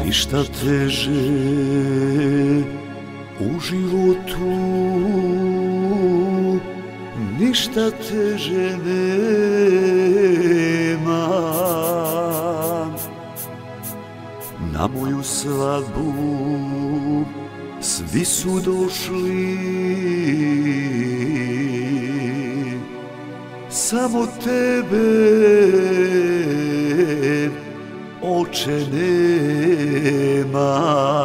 Ništa teže u životu, ništa teže nema. Na moju svadbu svi su došli, samo tebe, oče, nema.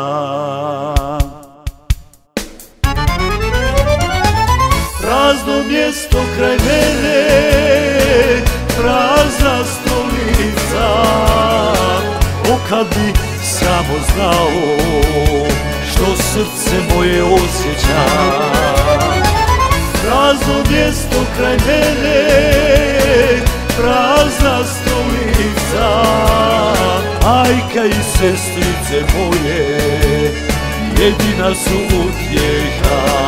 Prazno mjesto kraj mene, prazna stolica. O kad bi samo znao što srce moje osjeća. Prazno mjesto kraj mene, prazna stolica. Majka i sestrice moje jedina su utjeha.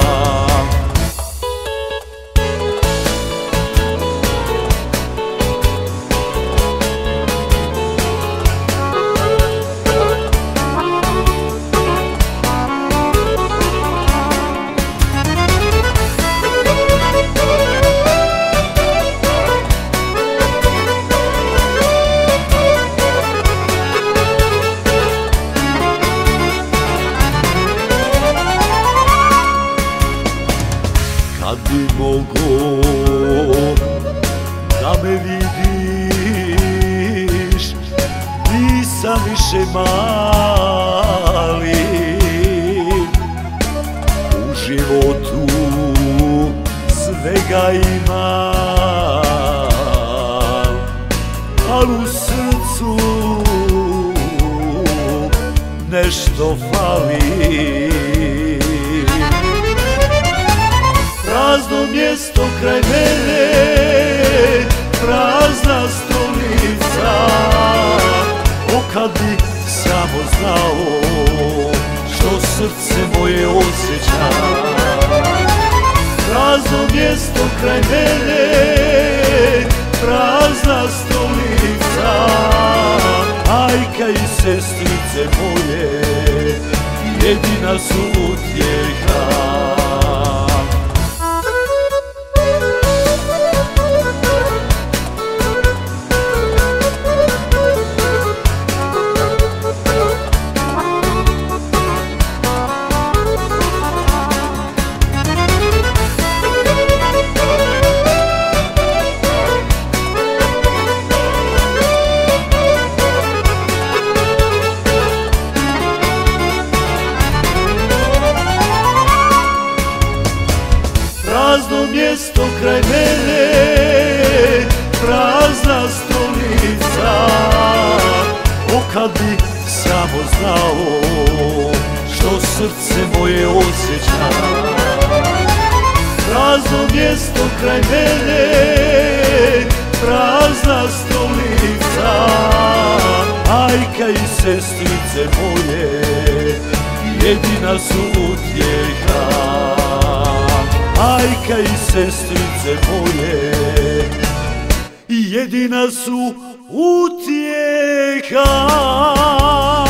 Kad bi mogo da me vidiš, nisam više mali. U životu svega imam, al u srcu nešto fali. Prazno mjesto kraj mene, prazna stolica. O kad bi samo znao što srce moje osjeća. Prazno mjesto kraj mene, prazna stolica. Majka i sestrice moje jedina su utjeha. Prazno mjesto kraj mene, prazna stolica. O kad bi samo znao što srce moje osjeća. Prazno mjesto kraj mene, prazna stolica. Majka i sestrice moje jedina su utjeha. Majka i sestrice moje jedina su utjeha.